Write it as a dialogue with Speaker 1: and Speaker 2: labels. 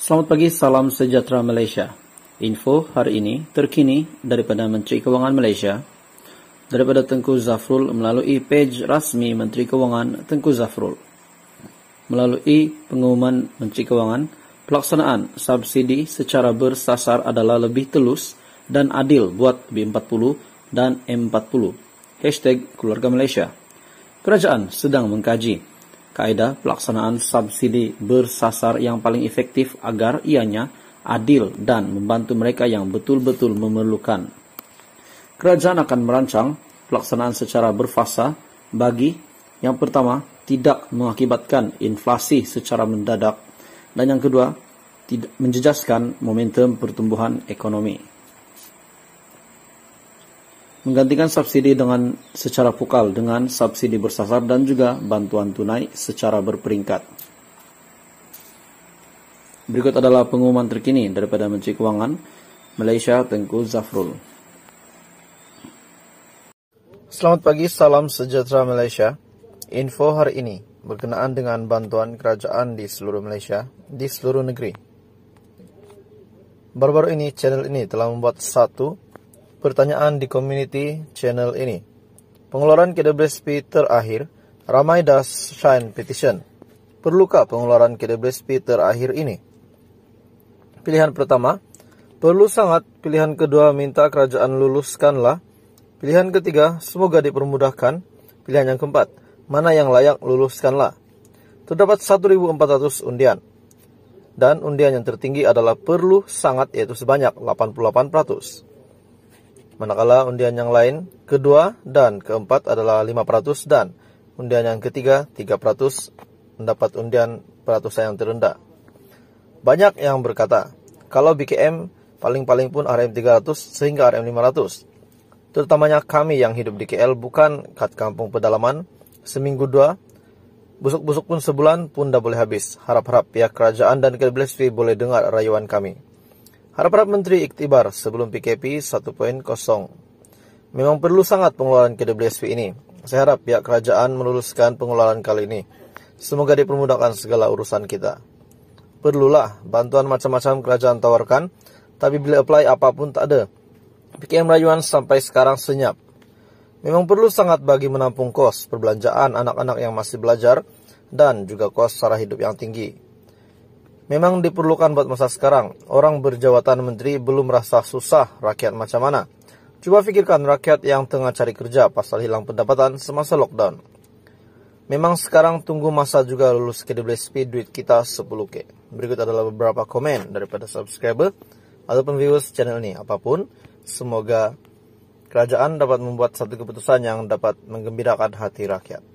Speaker 1: Selamat pagi, salam sejahtera Malaysia. Info hari ini terkini daripada Menteri Kewangan Malaysia, daripada Tengku Zafrul melalui page rasmi Menteri Kewangan Tengku Zafrul. Melalui pengumuman Menteri Kewangan, pelaksanaan subsidi secara bersasar adalah lebih telus dan adil buat B40 dan M40. #Keluarga Malaysia. Kerajaan sedang mengkaji kaedah pelaksanaan subsidi bersasar yang paling efektif agar ianya adil dan membantu mereka yang betul-betul memerlukan. Kerajaan akan merancang pelaksanaan secara berfasa bagi yang pertama, tidak mengakibatkan inflasi secara mendadak, dan yang kedua, tidak menjejaskan momentum pertumbuhan ekonomi. Menggantikan subsidi dengan secara vokal dengan subsidi bersasar dan juga bantuan tunai secara berperingkat. Berikut adalah pengumuman terkini daripada Menteri Kewangan Malaysia Tengku Zafrul.
Speaker 2: Selamat pagi, salam sejahtera Malaysia. Info hari ini berkenaan dengan bantuan kerajaan di seluruh Malaysia, di seluruh negeri. Baru-baru ini, channel ini telah membuat satu pertanyaan di community channel ini. Pengeluaran KWSP terakhir, ramai dah sign petition. Perlukah pengeluaran KWSP terakhir ini? Pilihan pertama, perlu sangat. Pilihan kedua, minta kerajaan luluskanlah. Pilihan ketiga, semoga dipermudahkan. Pilihan yang keempat, mana yang layak luluskanlah. Terdapat 1.400 undian. Dan undian yang tertinggi adalah perlu sangat, yaitu sebanyak 88%. Manakala undian yang lain, kedua dan keempat adalah 5% dan undian yang ketiga 3% mendapat undian peratusan yang terendah. Banyak yang berkata, kalau BKM paling-paling pun RM300 sehingga RM500. Terutamanya kami yang hidup di KL bukan kat kampung pedalaman, seminggu dua, busuk-busuk pun sebulan pun dah boleh habis. Harap-harap pihak kerajaan dan KWSP boleh dengar rayuan kami. Harap-harap Menteri Iktibar sebelum PKP 1.0. Memang perlu sangat pengeluaran KWSP ini. Saya harap pihak kerajaan meluluskan pengeluaran kali ini. Semoga dipermudahkan segala urusan kita. Perlulah bantuan macam-macam kerajaan tawarkan, tapi bila apply apapun tak ada. PKM rayuan sampai sekarang senyap. Memang perlu sangat bagi menampung kos perbelanjaan anak-anak yang masih belajar dan juga kos sara hidup yang tinggi. Memang diperlukan buat masa sekarang. Orang berjawatan menteri belum merasa susah, rakyat macam mana? Cuba fikirkan rakyat yang tengah cari kerja pasal hilang pendapatan semasa lockdown. Memang sekarang tunggu masa juga lulus KWSP duit kita 10K. Berikut adalah beberapa komen daripada subscriber ataupun viewers channel ini. Apapun, semoga kerajaan dapat membuat satu keputusan yang dapat menggembirakan hati rakyat.